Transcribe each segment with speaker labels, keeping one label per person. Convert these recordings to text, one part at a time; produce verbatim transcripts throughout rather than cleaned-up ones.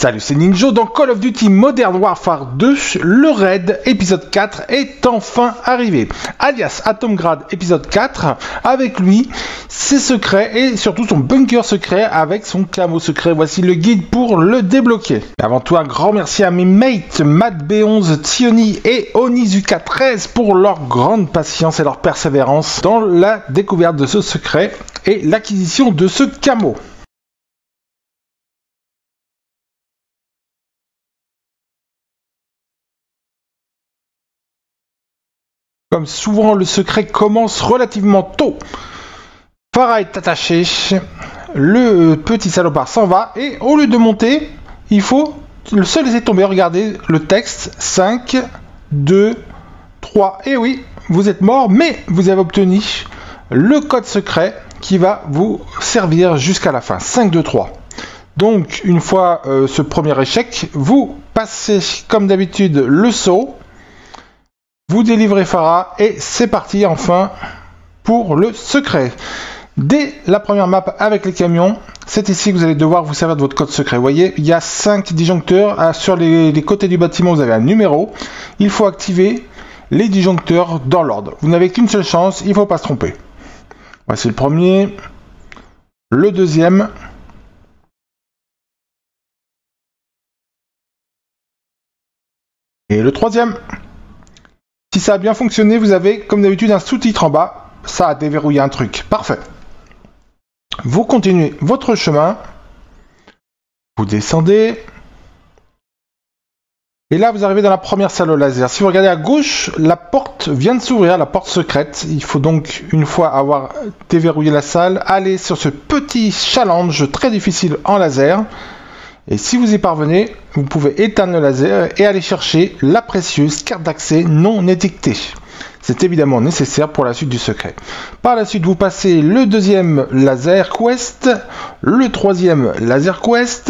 Speaker 1: Salut, c'est Ninjo. Dans Call of Duty Modern Warfare deux, le raid épisode quatre est enfin arrivé. Alias Atomgrad épisode quatre, avec lui, ses secrets et surtout son bunker secret avec son camo secret. Voici le guide pour le débloquer. Avant tout, un grand merci à mes mates Matt B onze, Tioni et Onizuka treize pour leur grande patience et leur persévérance dans la découverte de ce secret et l'acquisition de ce camo. Comme souvent, le secret commence relativement tôt. Farah est attaché, le petit salopard s'en va, et au lieu de monter, il faut le seul laisser tomber. Regardez le texte, cinq, deux, trois, et oui, vous êtes mort, mais vous avez obtenu le code secret qui va vous servir jusqu'à la fin, cinq, deux, trois. Donc, une fois euh, ce premier échec, vous passez comme d'habitude le saut. Vous délivrez Farah et c'est parti enfin pour le secret. Dès la première map avec les camions, c'est ici que vous allez devoir vous servir de votre code secret. Vous voyez, il y a cinq disjoncteurs. Sur les, les côtés du bâtiment, vous avez un numéro. Il faut activer les disjoncteurs dans l'ordre. Vous n'avez qu'une seule chance, il ne faut pas se tromper. Voici le premier, le deuxième. Et le troisième. Si ça a bien fonctionné, vous avez, comme d'habitude, un sous-titre en bas. Ça a déverrouillé un truc. Parfait. Vous continuez votre chemin. Vous descendez. Et là, vous arrivez dans la première salle au laser. Si vous regardez à gauche, la porte vient de s'ouvrir, la porte secrète. Il faut donc, une fois avoir déverrouillé la salle, aller sur ce petit challenge très difficile en laser. Et si vous y parvenez, vous pouvez éteindre le laser et aller chercher la précieuse carte d'accès non étiquetée. C'est évidemment nécessaire pour la suite du secret. Par la suite, vous passez le deuxième laser quest, le troisième laser quest.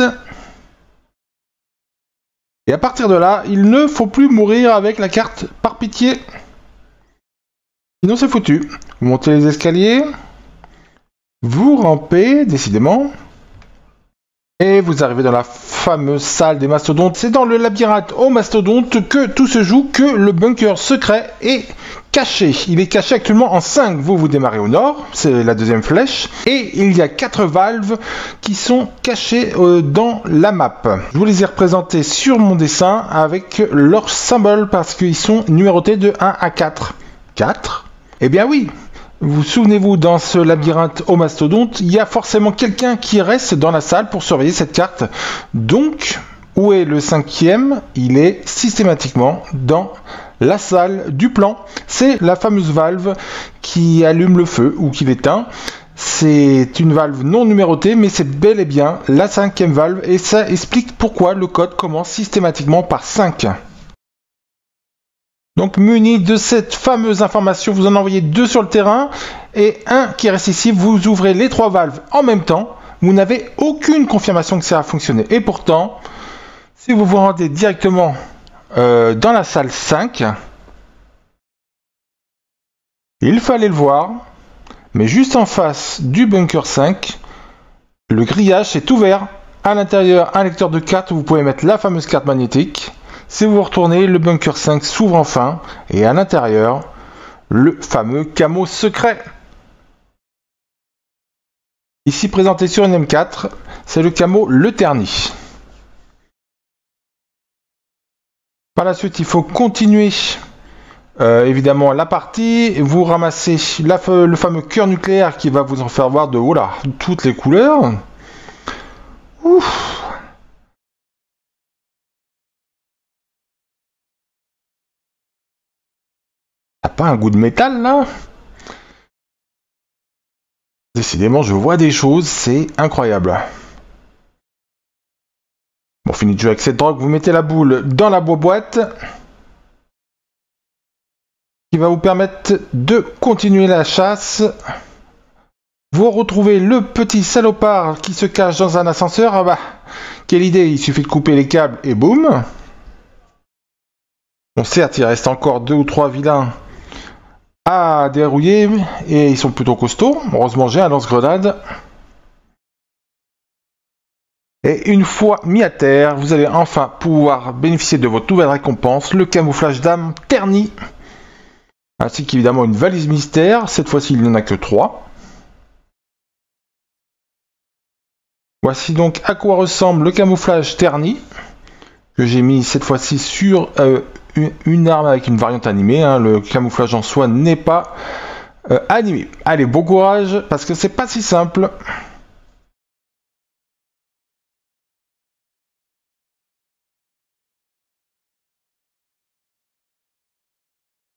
Speaker 1: Et à partir de là, il ne faut plus mourir avec la carte par pitié. Sinon c'est foutu. Vous montez les escaliers. Vous rampez, décidément. Et vous arrivez dans la fameuse salle des mastodontes. C'est dans le labyrinthe aux mastodontes que tout se joue, que le bunker secret est caché. Il est caché actuellement en cinq. Vous, vous démarrez au nord, c'est la deuxième flèche. Et il y a quatre valves qui sont cachées euh, dans la map. Je vous les ai représentés sur mon dessin avec leurs symboles parce qu'ils sont numérotés de un à quatre. quatre ? Eh bien oui. Vous souvenez-vous, dans ce labyrinthe au mastodonte, il y a forcément quelqu'un qui reste dans la salle pour surveiller cette carte. Donc, où est le cinquième? Il est systématiquement dans la salle du plan. C'est la fameuse valve qui allume le feu ou qui l'éteint. C'est une valve non numérotée, mais c'est bel et bien la cinquième valve. Et ça explique pourquoi le code commence systématiquement par cinq. Donc muni de cette fameuse information, vous en envoyez deux sur le terrain et un qui reste ici, vous ouvrez les trois valves en même temps, vous n'avez aucune confirmation que ça a fonctionné. Et pourtant, si vous vous rendez directement euh, dans la salle cinq, il fallait le voir, mais juste en face du bunker cinq, le grillage est ouvert. À l'intérieur, un lecteur de cartes où vous pouvez mettre la fameuse carte magnétique. Si vous retournez, le bunker cinq s'ouvre enfin, et à l'intérieur, le fameux camo secret. Ici présenté sur une M quatre, c'est le camo Le Terni. Par la suite, il faut continuer euh, évidemment la partie. Vous ramassez la, le fameux cœur nucléaire qui va vous en faire voir de oh là, toutes les couleurs. Ouf. Pas un goût de métal là? Décidément, je vois des choses, c'est incroyable. Bon, fini de jouer avec cette drogue, vous mettez la boule dans la boîte qui va vous permettre de continuer la chasse. Vous retrouvez le petit salopard qui se cache dans un ascenseur. Ah bah, quelle idée, il suffit de couper les câbles et boum. Bon, certes, il reste encore deux ou trois vilains à dérouiller et ils sont plutôt costauds. Heureusement j'ai un lance-grenade. Et une fois mis à terre, vous allez enfin pouvoir bénéficier de votre nouvelle récompense, le camouflage d'âme terni, ainsi qu'évidemment une valise mystère. Cette fois-ci, il n'y en a que trois. Voici donc à quoi ressemble le camouflage terni, que j'ai mis cette fois-ci sur euh, une, une arme avec une variante animée. Hein. Le camouflage en soi n'est pas euh, animé. Allez, bon courage, parce que c'est pas si simple.